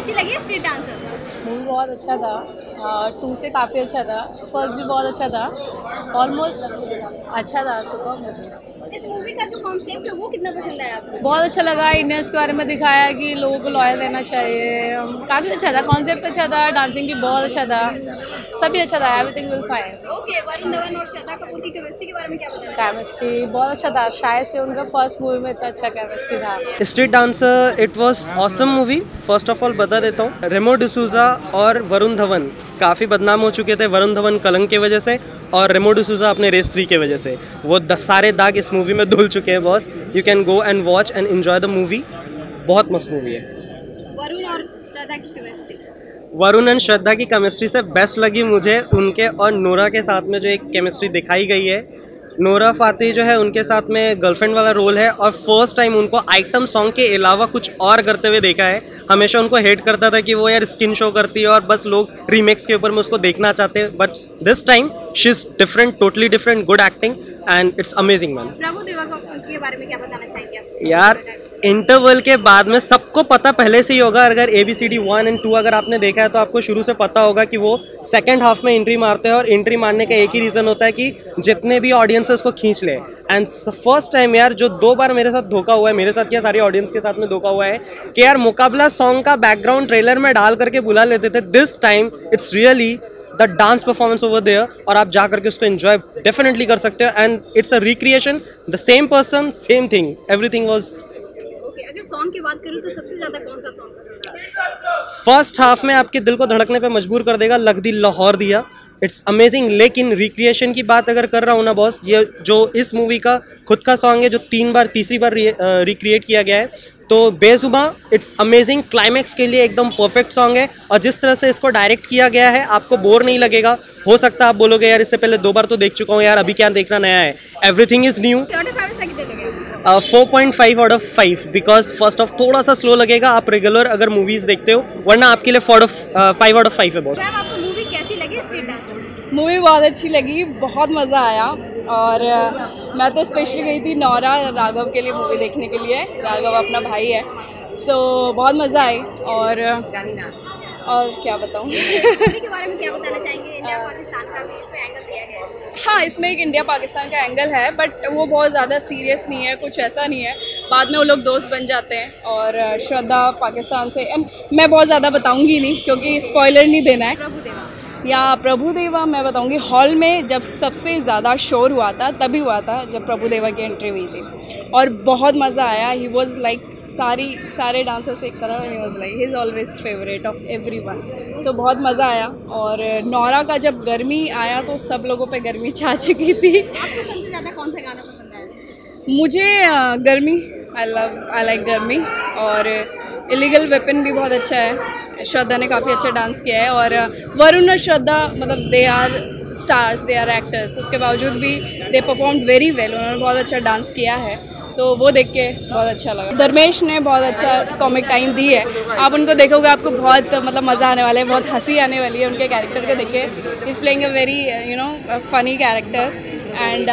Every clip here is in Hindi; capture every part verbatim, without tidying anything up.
कैसी लगी स्ट्रीट डांसर? मूवी बहुत अच्छा था, टू से काफ़ी अच्छा था, फर्स्ट भी बहुत अच्छा था, ऑलमोस्ट अच्छा था, सुपर मूवी। इस मूवी का जो कॉन्सेप्ट है वो कितना पसंद आया आपको? बहुत अच्छा लगा, इंडियंस के बारे में दिखाया कि लोगों को लॉयल रहना चाहिए, काफ़ी अच्छा था, कॉन्सेप्ट अच्छा था, डांसिंग भी बहुत अच्छा था, सभी अच्छा था, everything will fine. Okay, Varun Dhawan और श्रद्धा कपूर की केमिस्ट्री के बारे में क्या बताना? केमिस्ट्री बहुत अच्छा था, शायद से उनका फर्स्ट मूवी में इतना अच्छा केमिस्ट्री था। Street dancer it was awesome movie. First of all बता देता हूँ, रेमो डिसूजा और वरुण धवन काफ़ी बदनाम हो चुके थे। वरुण धवन कलंक की वजह से और रेमो डिसूजा अपने रेस थ्री की वजह से। वो दस सारे दाग इस मूवी में धुल चुके हैं boss. You can go and watch and enjoy the movie. बहुत मस्त मूवी है। वरुण और श्रद्धा की केमिस्ट्री, वरुण एंड श्रद्धा की केमिस्ट्री से बेस्ट लगी मुझे उनके और नोरा के साथ में जो एक केमिस्ट्री दिखाई गई है। नोरा फातेही जो है उनके साथ में गर्लफ्रेंड वाला रोल है और फर्स्ट टाइम उनको आइटम सॉन्ग के अलावा कुछ और करते हुए देखा है। हमेशा उनको हेट करता था कि वो यार स्किन शो करती है और बस लोग रीमेक्स के ऊपर में उसको देखना चाहते हैं, but this time she is different, totally different, good acting and it's amazing man. Prabhu Deva के बारे में क्या बताना चाहेंगे आप? यार इंटरवल के बाद में सबको पता पहले से ही होगा, अगर A B C D one and two अगर आपने देखा है तो आपको शुरू से पता होगा कि वो सेकंड हाफ में एंट्री मारते हैं और एंट्री मारने का एक ही रीज़न होता है कि जितने भी ऑडियंस है उसको खींच ले। एंड फर्स्ट टाइम यार जो दो बार मेरे साथ धोखा हुआ है, मेरे साथ क्या सारी ऑडियंस के साथ में धोखा हुआ है कि यार मुकाबला सॉन्ग का बैकग्राउंड ट्रेलर में डाल करके बुला लेते थे। This time it's really the dance performance over there और आप जा करके उसको एंजॉय डेफिनेटली कर सकते हो and it's a recreation, the same person same thing, everything was. Okay, अगर सॉन्ग की बात करूँ तो सबसे ज्यादा कौन सा सॉन्ग पसंद आया? फर्स्ट हाफ में आपके दिल को धड़कने पे मजबूर कर देगा, लग दिल लाहौर दिया, इट्स अमेजिंग। लेकिन रिक्रिएशन की बात अगर कर रहा हूँ ना बॉस, ये जो इस मूवी का खुद का सॉन्ग है जो तीन बार तीसरी बार रिक्रिएट किया गया है, तो बेजुबा इट्स अमेजिंग। क्लाइमैक्स के लिए एकदम परफेक्ट सॉन्ग है और जिस तरह से इसको डायरेक्ट किया गया है आपको बोर नहीं लगेगा। हो सकता है आप बोलोगे यार इससे पहले दो बार तो देख चुका हूँ यार, अभी क्या देखना नया है। Everything is new. Four point five out of five because first of थोड़ा सा स्लो लगेगा, आप रेगुलर अगर मूवीज देखते हो, वरना आपके लिए four of five out of five है बॉस। आपको मूवी कैसी लगी स्ट्रीट डांसर? मूवी बहुत अच्छी लगी, बहुत मज़ा आया और uh, मैं तो स्पेशली गई थी नौरा राघव के लिए मूवी देखने के लिए। राघव अपना भाई है, सो so, बहुत मज़ा आई। और और क्या बताऊँ के बारे में क्या बताना चाहेंगे? इंडिया पाकिस्तान का भी इसमें एंगल दिया गया है। हाँ, इसमें एक इंडिया पाकिस्तान का एंगल है, बट वो बहुत ज़्यादा सीरियस नहीं है, कुछ ऐसा नहीं है। बाद में वो लोग दोस्त बन जाते हैं और श्रद्धा पाकिस्तान से, एंड मैं बहुत ज़्यादा बताऊँगी नहीं क्योंकि स्पॉइलर नहीं देना है। प्रभु देवा या प्रभु देवा मैं बताऊंगी, हॉल में जब सबसे ज़्यादा शोर हुआ था तभी हुआ था जब प्रभु देवा की एंट्री हुई थी और बहुत मज़ा आया। ही वॉज लाइक सारी सारे डांसर्स एक तरह, he was like he is always favourite of everyone. So बहुत मज़ा आया। और नौरा का जब गर्मी आया तो सब लोगों पे गर्मी छा चुकी थी। आपको सबसे ज़्यादा कौन सा गाना पसंद आया? मुझे uh, गर्मी, आई लव आई लाइक गर्मी। और इलीगल वेपन भी बहुत अच्छा है, श्रद्धा ने काफ़ी अच्छा डांस किया है। और वरुण और श्रद्धा मतलब they are stars, they are actors, उसके बावजूद भी दे परफॉर्म वेरी वेल। उन्होंने बहुत अच्छा डांस किया है, तो वो देख के बहुत अच्छा लगा। धर्मेश ने बहुत अच्छा कॉमिक टाइम दी है, आप उनको देखोगे आपको बहुत मतलब मज़ा आने वाला है, बहुत हंसी आने वाली है उनके कैरेक्टर को देख के। Is playing a very you know funny character. And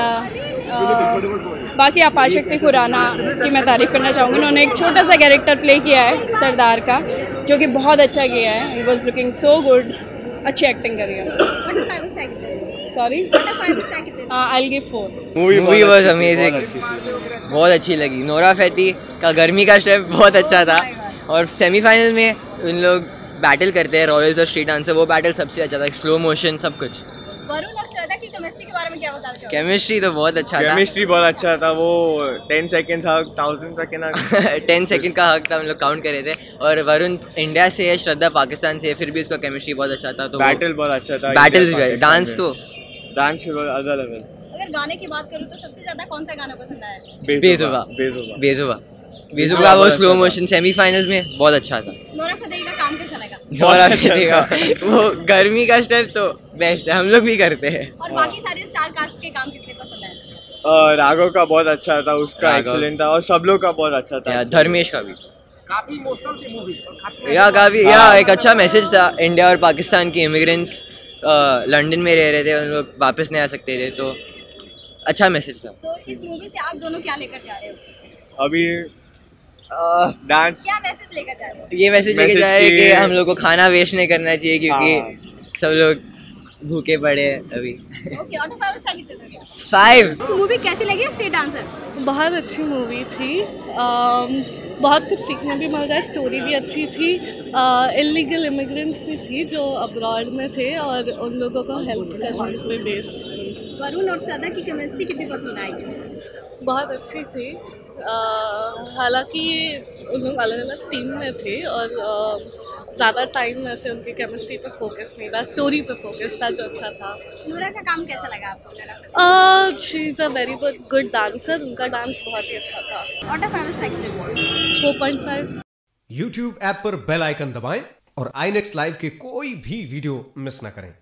बाकी आपार शक्ति खुराना की मैं तारीफ़ करना चाहूँगी। उन्होंने एक छोटा सा कैरेक्टर प्ले किया है सरदार का, जो कि बहुत अच्छा किया है। He was looking so good, अच्छी एक्टिंग करी है। Sorry, I give four. Movie was amazing, बहुत अच्छी लगी। नोरा फतेही का गर्मी का स्टेप बहुत अच्छा था और सेमीफाइनल में उन लोग बैटल करते हैं रॉयल्स और स्ट्रीट डांसर, वो बैटल सबसे अच्छा था, स्लो मोशन सब कुछ। वरुण और श्रद्धा की केमिस्ट्री के बारे में क्या बताना चाहोगे? केमिस्ट्री तो बहुत अच्छा था। केमिस्ट्री बहुत अच्छा था। वो टेन सेकेंड था, थाउजेंड सेकेंड टेन सेकेंड का हक था, हम लोग काउंट कर रहे थे। और वरुण इंडिया से है, श्रद्धा पाकिस्तान से है, फिर भी उसका केमिस्ट्री बहुत अच्छा था। तो बैटल बहुत अच्छा था। बैटल्स भी, डांस तो डांस अलग लेवल। अगर गाने की बात करूँ तो सबसे ज्यादा कौन सा गाना पसंद आया? बेजुबा बेजुबा बेजुबा बेजुबा वो स्लो मोशन सेमीफाइनल्स में बहुत अच्छा था। नोरा फतेही का काम कैसा लगा? नोरा फतेही का वो गर्मी का स्टेप तो बेस्ट है, हम लोग भी करते हैं। और बाकी सारे स्टार कास्ट के काम कितने पसंद आए? राघव का बहुत अच्छा था, उसका एक्सीलेंट था और सब लोग का बहुत अच्छा था। धर्मेश का भी काफी इमोशनल थी मूवी। या काफी या एक अच्छा मैसेज था। इंडिया और पाकिस्तान के इमिग्रेंट्स लंदन में रह रहे थे, उन लोग वापस नहीं आ सकते थे, तो अच्छा मैसेज था। so, इस मूवी से आप दोनों क्या लेकर जा रहे हो? अभी डांस क्या मैसेज लेकर जा रहे हो? ये मैसेज लेके Message जा रहे हैं कि- कि हम लोग को खाना वेस्ट नहीं करना चाहिए क्योंकि हाँ। सब लोग भूखे पड़े हैं अभी। Okay, out of five star कितने दोगे? फाइव। मूवी कैसी लगी स्ट्रीट डांसर? बहुत अच्छी मूवी थी। um, बहुत कुछ सीखने भी मिल रहा है, स्टोरी भी अच्छी थी। इलीगल इमिग्रेंट्स भी थी जो अब्रॉड में थे और उन लोगों को हेल्प करने पे बेस्ड थी। वरुण और श्रद्धा की केमिस्ट्री कितनी पसंद आई? बहुत अच्छी थी। uh, हालांकि उन लोग अलग अलग टीम में थे और uh, ज़्यादा टाइम में से उनकी केमिस्ट्री पे फोकस नहीं था, स्टोरी पे फोकस था, जो अच्छा था। नूरा का काम कैसा लगा आपको? She is a very good dancer, उनका डांस बहुत ही अच्छा था। आउट ऑफ फाइव स्टार कितने दोगे? Four point five. YouTube app पर बेल आइकन दबाएं और आई नेक्स्ट लाइव के कोई भी वीडियो मिस ना करें।